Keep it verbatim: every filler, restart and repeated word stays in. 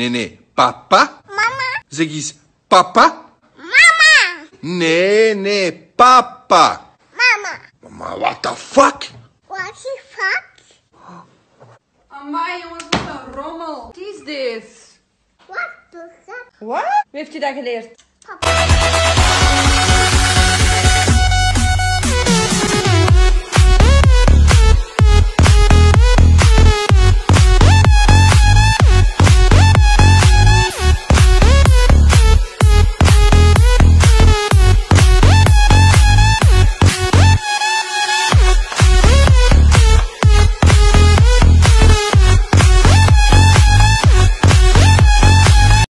Nee, nee. Papa? Mama. Zeg eens papa. Mama. Nee, nee. Papa. Mama. Maar what the fuck? What the fuck? Amai jongens, wat een rommel. Wat is dit? What the fuck? Wat? Wie heeft je dat geleerd? Papa.